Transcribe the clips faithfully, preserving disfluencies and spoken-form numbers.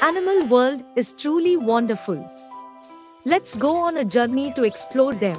Animal world is truly wonderful. Let's go on a journey to explore them.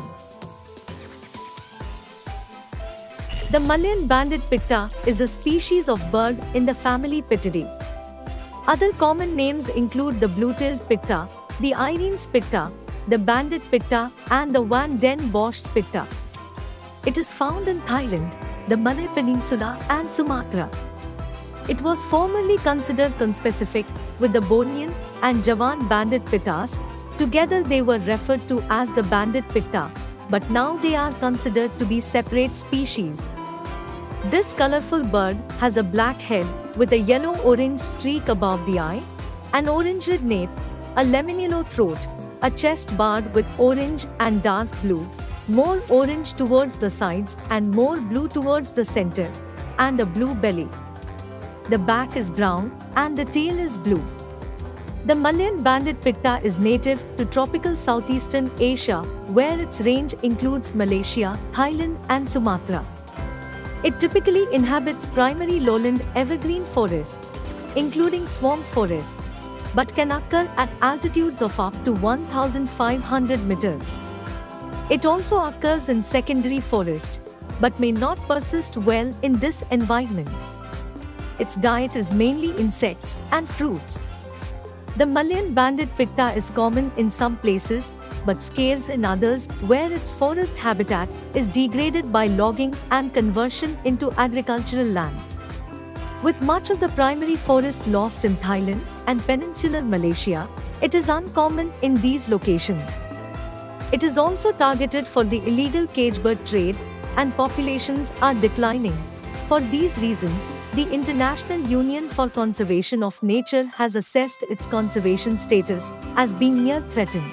The Malayan banded pitta is a species of bird in the family Pittidae. Other common names include the blue-tailed pitta, the Irene's pitta, the banded pitta, and the Van den Bosch's pitta. It is found in Thailand, the Malay Peninsula, and Sumatra. It was formerly considered conspecific with the Bornean and Javan banded pittas. Together they were referred to as the banded pitta, but now they are considered to be separate species. This colorful bird has a black head with a yellow-orange streak above the eye, an orange-red nape, a lemon yellow throat, a chest barred with orange and dark blue, more orange towards the sides and more blue towards the center, and a blue belly. The back is brown and the tail is blue. The Malayan banded pitta is native to tropical Southeastern Asia, where its range includes Malaysia, Thailand, and Sumatra. It typically inhabits primary lowland evergreen forests, including swamp forests, but can occur at altitudes of up to one thousand five hundred meters. It also occurs in secondary forest, but may not persist well in this environment. Its diet is mainly insects and fruits. The Malayan banded pitta is common in some places, but scarce in others where its forest habitat is degraded by logging and conversion into agricultural land. With much of the primary forest lost in Thailand and peninsular Malaysia, it is uncommon in these locations. It is also targeted for the illegal cage bird trade, and populations are declining. For these reasons, the International Union for Conservation of Nature has assessed its conservation status as being near threatened.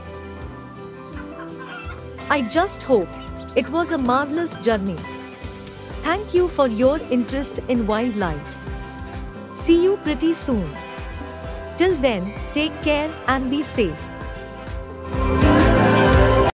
I just hope it was a marvelous journey. Thank you for your interest in wildlife. See you pretty soon. Till then, take care and be safe.